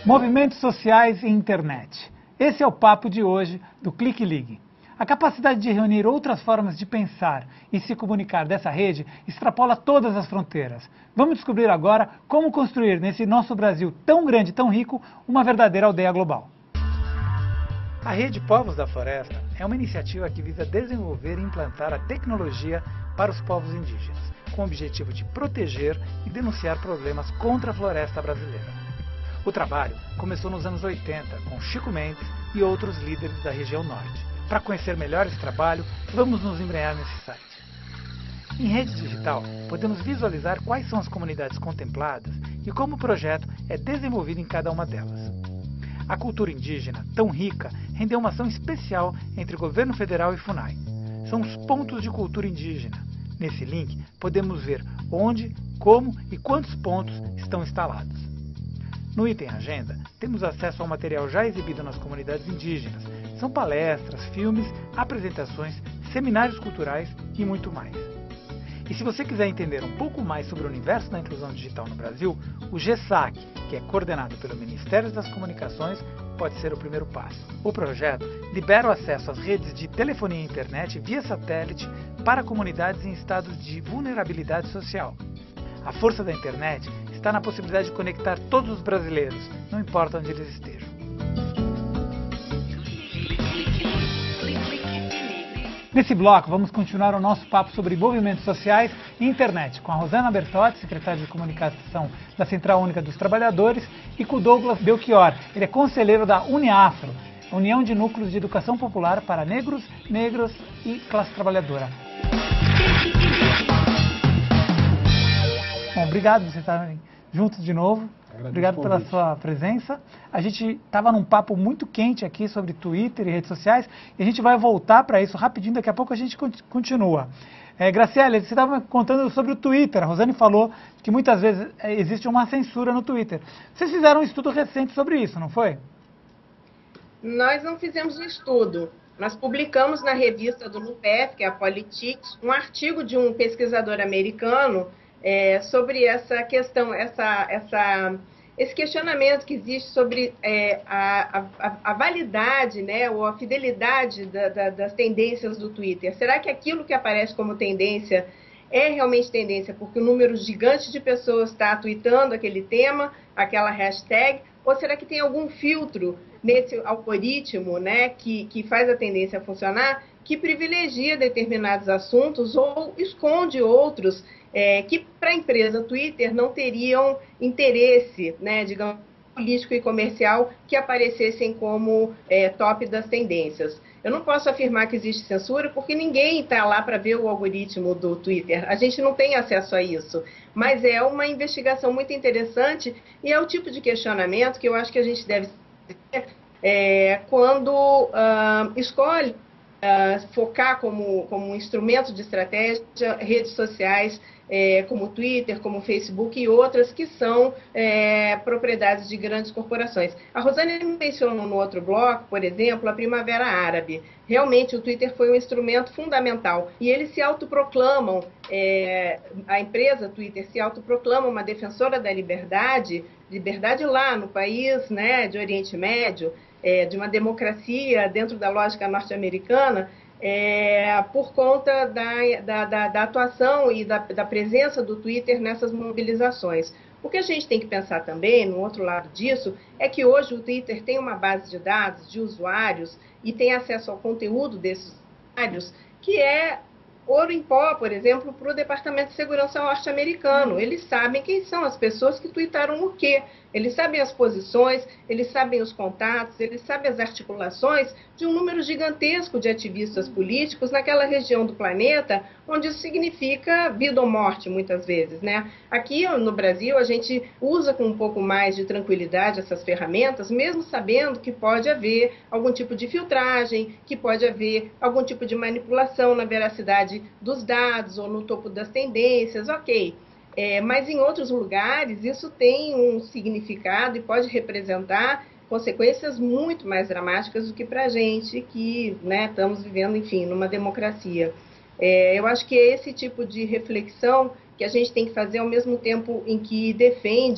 Movimentos sociais e internet. Esse é o papo de hoje do Clique Ligue. A capacidade de reunir outras formas de pensar e se comunicar dessa rede extrapola todas as fronteiras. Vamos descobrir agora como construir nesse nosso Brasil tão grande e tão rico uma verdadeira aldeia global. A Rede Povos da Floresta é uma iniciativa que visa desenvolver e implantar a tecnologia para os povos indígenas, com o objetivo de proteger e denunciar problemas contra a floresta brasileira. O trabalho começou nos anos 80, com Chico Mendes e outros líderes da região norte. Para conhecer melhor esse trabalho, vamos nos embrenhar nesse site. Em rede digital, podemos visualizar quais são as comunidades contempladas e como o projeto é desenvolvido em cada uma delas. A cultura indígena, tão rica, rendeu uma ação especial entre o governo federal e FUNAI. São os pontos de cultura indígena. Nesse link, podemos ver onde, como e quantos pontos estão instalados. No item Agenda, temos acesso ao material já exibido nas comunidades indígenas. São palestras, filmes, apresentações, seminários culturais e muito mais. E se você quiser entender um pouco mais sobre o universo da inclusão digital no Brasil, o GESAC, que é coordenado pelo Ministério das Comunicações, pode ser o primeiro passo. O projeto libera o acesso às redes de telefonia e internet via satélite para comunidades em estados de vulnerabilidade social. A força da internet está na possibilidade de conectar todos os brasileiros, não importa onde eles estejam. Nesse bloco, vamos continuar o nosso papo sobre movimentos sociais e internet, com a Rosana Bertotti, secretária de Comunicação da Central Única dos Trabalhadores, e com o Douglas Belchior. Ele é conselheiro da Uniafro, União de Núcleos de Educação Popular para Negros, Negras e Classe Trabalhadora. Bom, obrigado por vocês estarem juntos de novo. Obrigado pela sua presença. A gente estava num papo muito quente aqui sobre Twitter e redes sociais, e a gente vai voltar para isso rapidinho, daqui a pouco a gente continua. Graciela, você estava contando sobre o Twitter. A Rosane falou que muitas vezes existe uma censura no Twitter. Vocês fizeram um estudo recente sobre isso, não foi? Nós não fizemos um estudo. Nós publicamos na revista do NUPEF, que é a Politics, um artigo de um pesquisador americano sobre essa questão, esse questionamento que existe sobre a validade, né, ou a fidelidade das tendências do Twitter. Será que aquilo que aparece como tendência é realmente tendência porque o número gigante de pessoas está tweetando aquele tema, aquela hashtag, ou será que tem algum filtro nesse algoritmo, né, que faz a tendência funcionar, que privilegia determinados assuntos ou esconde outros que para a empresa Twitter não teriam interesse, né, digamos, político e comercial que aparecessem como top das tendências. Eu não posso afirmar que existe censura porque ninguém está lá para ver o algoritmo do Twitter. A gente não tem acesso a isso. Mas é uma investigação muito interessante e é o tipo de questionamento que eu acho que a gente deve ter quando escolhe focar como um instrumento de estratégia redes sociais como o Twitter, como o Facebook e outras que são propriedades de grandes corporações. A Rosane mencionou no outro bloco, por exemplo, a Primavera Árabe. Realmente o Twitter foi um instrumento fundamental e eles se autoproclamam, a empresa Twitter se autoproclama uma defensora da liberdade lá no país, né, de Oriente Médio, de uma democracia dentro da lógica norte-americana, por conta da atuação e da presença do Twitter nessas mobilizações. O que a gente tem que pensar também, no outro lado disso, é que hoje o Twitter tem uma base de dados de usuários e tem acesso ao conteúdo desses usuários, que é ouro em pó, por exemplo, para o Departamento de Segurança norte-americano. Eles sabem quem são as pessoas que tuitaram o quê. Eles sabem as posições, eles sabem os contatos, eles sabem as articulações de um número gigantesco de ativistas políticos naquela região do planeta, onde isso significa vida ou morte, muitas vezes, né? Aqui no Brasil, a gente usa com um pouco mais de tranquilidade essas ferramentas, mesmo sabendo que pode haver algum tipo de filtragem, que pode haver algum tipo de manipulação na veracidade dos dados ou no topo das tendências, ok. Mas em outros lugares isso tem um significado e pode representar consequências muito mais dramáticas do que para a gente que, né, estamos vivendo, enfim, numa democracia. Eu acho que é esse tipo de reflexão que a gente tem que fazer ao mesmo tempo em que defende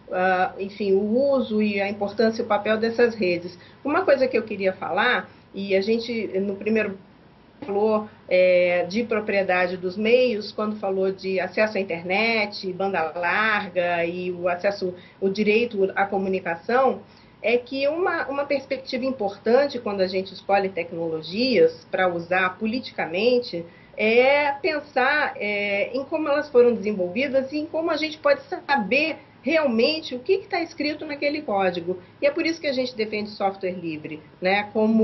enfim, o uso e a importância e o papel dessas redes. Uma coisa que eu queria falar, e a gente no primeiro falou de propriedade dos meios, quando falou de acesso à internet, banda larga e o direito à comunicação, é que uma perspectiva importante quando a gente escolhe tecnologias para usar politicamente é pensar em como elas foram desenvolvidas e em como a gente pode saber realmente o que está escrito naquele código. E é por isso que a gente defende software livre, né, como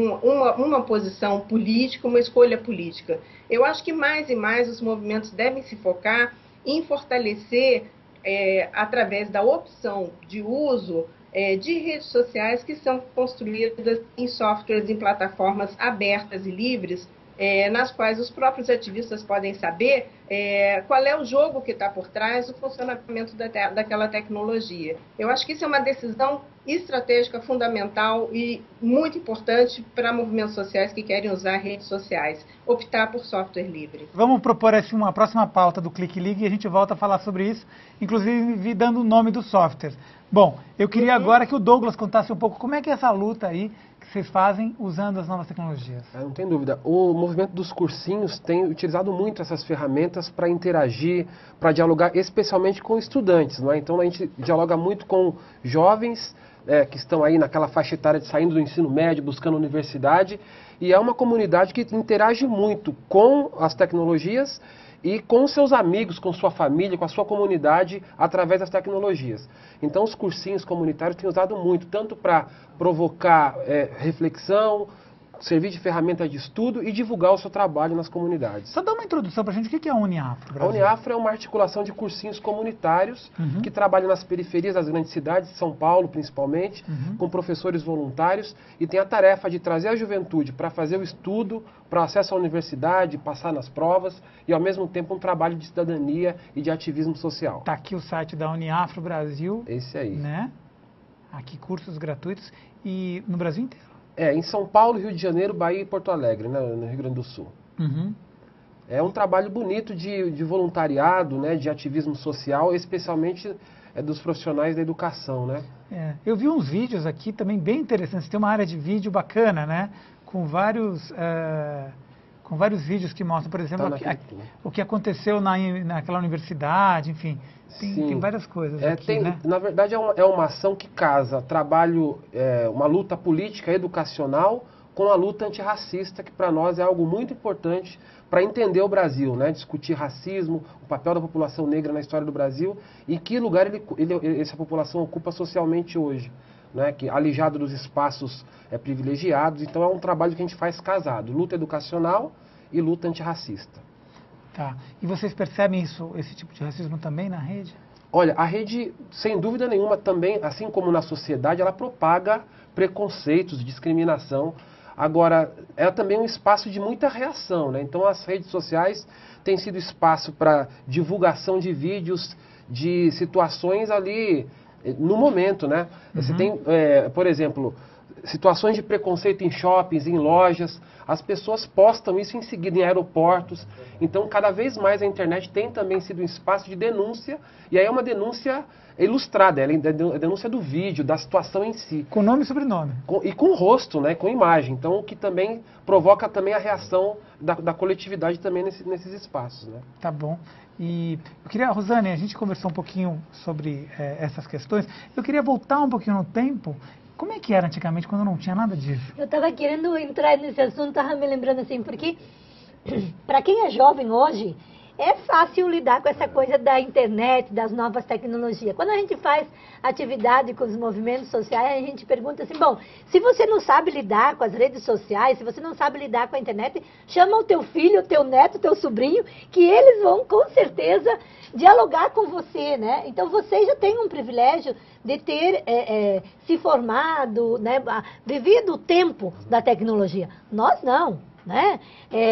uma posição política, uma escolha política. Eu acho que mais e mais os movimentos devem se focar em fortalecer, através da opção de uso de redes sociais que são construídas em softwares, em plataformas abertas e livres, nas quais os próprios ativistas podem saber qual é o jogo que está por trás do funcionamento daquela tecnologia. Eu acho que isso é uma decisão estratégica fundamental e muito importante para movimentos sociais que querem usar redes sociais, optar por software livre. Vamos propor assim, uma próxima pauta do Clique Ligue e a gente volta a falar sobre isso, inclusive dando o nome do software. Bom, eu queria agora que o Douglas contasse um pouco como é que é essa luta aí que vocês fazem usando as novas tecnologias. Não tem dúvida. O movimento dos cursinhos tem utilizado muito essas ferramentas para interagir, para dialogar, especialmente com estudantes, não é? Então a gente dialoga muito com jovens que estão aí naquela faixa etária de saindo do ensino médio, buscando universidade, e é uma comunidade que interage muito com as tecnologias e com seus amigos, com sua família, com a sua comunidade, através das tecnologias. Então, os cursinhos comunitários têm usado muito, tanto para provocar reflexão, servir de ferramenta de estudo e divulgar o seu trabalho nas comunidades. Só dá uma introdução para a gente, o que é a Uniafro Brasil? A Uniafro é uma articulação de cursinhos comunitários que trabalham nas periferias das grandes cidades, São Paulo principalmente, com professores voluntários, e tem a tarefa de trazer a juventude para fazer o estudo, para acesso à universidade, passar nas provas, e ao mesmo tempo um trabalho de cidadania e de ativismo social. Está aqui o site da Uniafro Brasil. Esse aí. Né? Aqui cursos gratuitos e no Brasil inteiro. Em São Paulo, Rio de Janeiro, Bahia e Porto Alegre, né, no Rio Grande do Sul. É um trabalho bonito de voluntariado, né, de ativismo social, especialmente dos profissionais da educação, né? Eu vi uns vídeos aqui também bem interessantes. Tem uma área de vídeo bacana, né? Com vários vídeos que mostram, por exemplo, o que aconteceu naquela universidade, enfim. Tem várias coisas aqui, né? Na verdade, é uma ação que casa trabalho, uma luta política, educacional, com a luta antirracista, que para nós é algo muito importante para entender o Brasil, né? Discutir racismo, o papel da população negra na história do Brasil e que lugar essa população ocupa socialmente hoje, né? Que alijado dos espaços privilegiados. Então é um trabalho que a gente faz casado, luta educacional e luta antirracista. Tá. E vocês percebem esse tipo de racismo também na rede? Olha, a rede, sem dúvida nenhuma, também, assim como na sociedade, ela propaga preconceitos, discriminação. Agora, é também um espaço de muita reação, né? Então, as redes sociais têm sido espaço para divulgação de vídeos, de situações ali no momento, né? Você tem, por exemplo, situações de preconceito em shoppings, em lojas. As pessoas postam isso em seguida em aeroportos. Então, cada vez mais a internet tem também sido um espaço de denúncia. E aí é uma denúncia ilustrada, ela é a denúncia do vídeo, da situação em si. Com nome e sobrenome. E com rosto, né, com imagem. Então, o que também provoca também a reação da coletividade também nesses espaços, né? Tá bom. E eu queria, Rosane, a gente conversou um pouquinho sobre essas questões. Eu queria voltar um pouquinho no tempo. Como é que era antigamente, quando não tinha nada disso? Eu estava querendo entrar nesse assunto, estava me lembrando assim, porque para quem é jovem hoje, é fácil lidar com essa coisa da internet, das novas tecnologias. Quando a gente faz atividade com os movimentos sociais, a gente pergunta assim, bom, se você não sabe lidar com as redes sociais, se você não sabe lidar com a internet, chama o teu filho, o teu neto, o teu sobrinho, que eles vão com certeza dialogar com você, né? Então você já tem um privilégio de ter se formado, né, vivido o tempo da tecnologia. Nós não, né?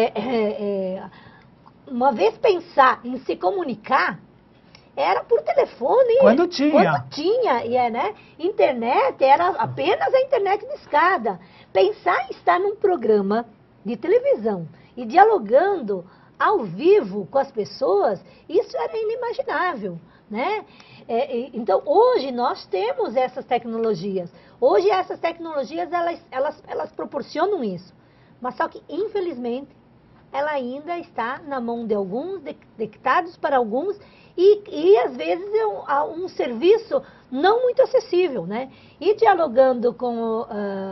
Uma vez pensar em se comunicar, era por telefone. Quando tinha. Quando tinha, né? Internet, era apenas a internet de escada. Pensar em estar num programa de televisão e dialogando ao vivo com as pessoas, isso era inimaginável, né? Então, hoje nós temos essas tecnologias. Hoje essas tecnologias, elas proporcionam isso. Mas só que, infelizmente, ela ainda está na mão de alguns, dictados para alguns, e às vezes é um serviço não muito acessível, né? E dialogando com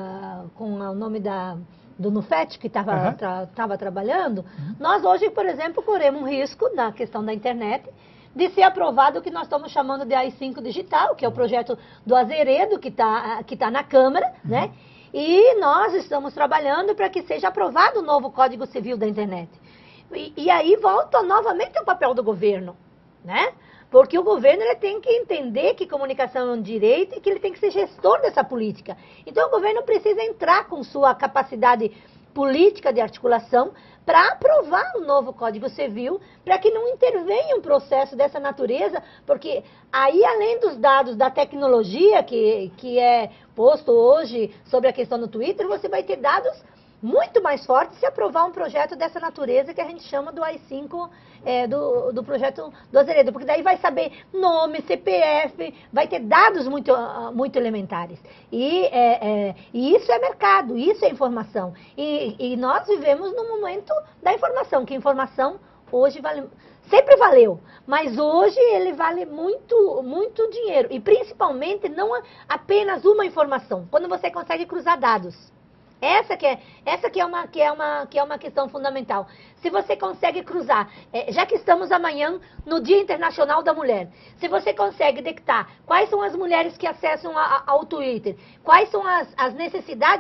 o nome do Nufet, que estava trabalhando, nós hoje, por exemplo, corremos um risco na questão da internet de ser aprovado o que nós estamos chamando de AI-5 digital, que é o projeto do Azeredo, que tá na Câmara, né? E nós estamos trabalhando para que seja aprovado o novo Código Civil da internet. E aí volta novamente o papel do governo, né? Porque o governo ele tem que entender que comunicação é um direito e que ele tem que ser gestor dessa política. Então o governo precisa entrar com sua capacidade política de articulação para aprovar o novo Código Civil, para que não intervenha um processo dessa natureza, porque aí, além dos dados da tecnologia que é posto hoje sobre a questão do Twitter, você vai ter dados muito mais fortes se aprovar um projeto dessa natureza que a gente chama do AI-5, do projeto do Azeredo, porque daí vai saber nome, CPF, vai ter dados muito elementares. E isso é mercado, isso é informação. E nós vivemos no momento da informação, que informação hoje sempre valeu, mas hoje ele vale muito, muito dinheiro. E principalmente não apenas uma informação, quando você consegue cruzar dados. Essa que é uma questão fundamental. Se você consegue cruzar, já que estamos amanhã no Dia Internacional da Mulher, se você consegue detectar quais são as mulheres que acessam ao Twitter, quais são as necessidades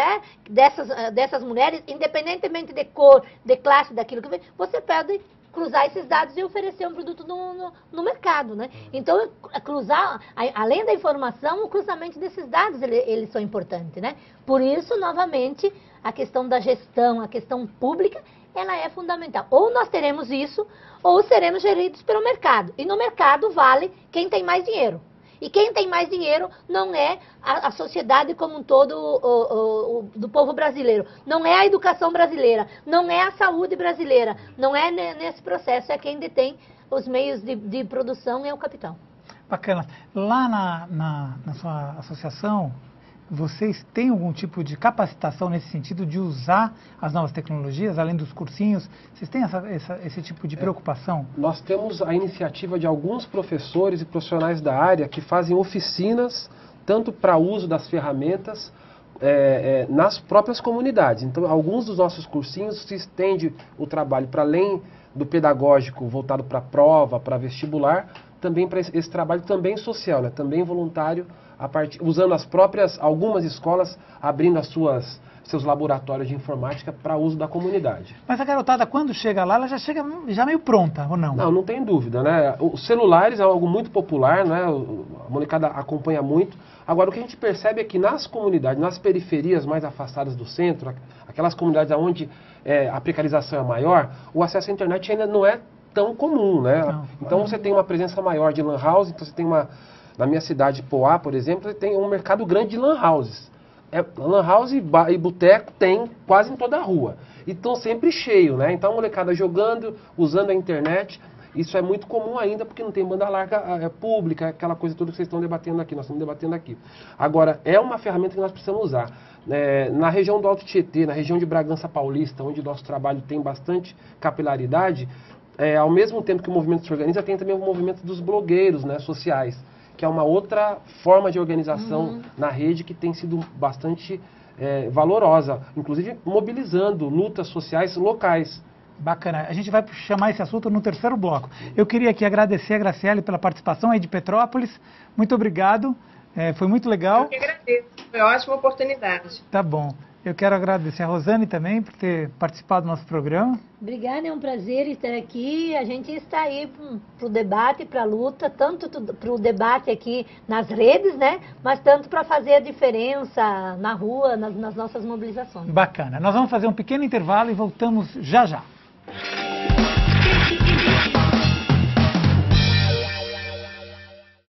dessas mulheres, independentemente de cor, de classe, daquilo que você pode cruzar esses dados e oferecer um produto no mercado, né? Então, cruzar, além da informação, o cruzamento desses dados, eles são importantes, né? Por isso, novamente, a questão da gestão, a questão pública, ela é fundamental. Ou nós teremos isso, ou seremos geridos pelo mercado. E no mercado vale quem tem mais dinheiro. E quem tem mais dinheiro não é a sociedade como um todo do povo brasileiro. Não é a educação brasileira. Não é a saúde brasileira. Não é nesse processo. É quem detém os meios de produção, é o capital. Bacana. Lá na sua associação, vocês têm algum tipo de capacitação nesse sentido de usar as novas tecnologias, além dos cursinhos? Vocês têm esse tipo de preocupação? Nós temos a iniciativa de alguns professores e profissionais da área que fazem oficinas, tanto para uso das ferramentas, nas próprias comunidades. Então, alguns dos nossos cursinhos se estende o trabalho para além do pedagógico voltado para prova, para vestibular, também para esse trabalho também social, né? Também voluntário, usando algumas escolas abrindo seus laboratórios de informática para uso da comunidade. Mas a garotada, quando chega lá, ela já chega meio pronta, ou não? Não tem dúvida, né? Os celulares é algo muito popular, né? A molecada acompanha muito. Agora, o que a gente percebe é que nas comunidades, nas periferias mais afastadas do centro, aquelas comunidades onde a precarização é maior, o acesso à internet ainda não é tão comum, né? Então, você tem uma presença maior de lan house, então você tem na minha cidade, Poá, por exemplo, tem um mercado grande de lan houses. Lan house e boteco tem quase em toda a rua. E estão sempre cheio, né? Então a molecada jogando, usando a internet. Isso é muito comum ainda porque não tem banda larga pública, aquela coisa toda que vocês estão debatendo aqui, nós estamos debatendo aqui. Agora, é uma ferramenta que nós precisamos usar. Na região do Alto Tietê, na região de Bragança Paulista, onde o nosso trabalho tem bastante capilaridade, ao mesmo tempo que o movimento se organiza, tem também o movimento dos blogueiros, né, sociais, que é uma outra forma de organização na rede que tem sido bastante valorosa, inclusive mobilizando lutas sociais locais. Bacana. A gente vai chamar esse assunto no terceiro bloco. Eu queria aqui agradecer a Graciele pela participação aí de Petrópolis. Muito obrigado. Foi muito legal. Eu que agradeço. Foi uma ótima oportunidade. Tá bom. Eu quero agradecer a Rosane também por ter participado do nosso programa. Obrigada, é um prazer estar aqui. A gente está aí para o debate, para a luta, tanto para o debate aqui nas redes, né? Mas tanto para fazer a diferença na rua, nas nossas mobilizações. Bacana. Nós vamos fazer um pequeno intervalo e voltamos já já.